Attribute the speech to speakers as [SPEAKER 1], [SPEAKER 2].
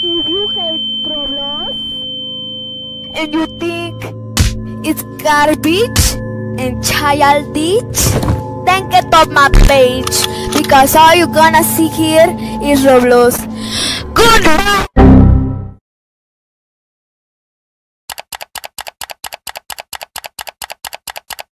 [SPEAKER 1] If you hate roblos
[SPEAKER 2] and you think it's garbage and childish, then get off my page, because all you're gonna see here is roblos. Goodbye.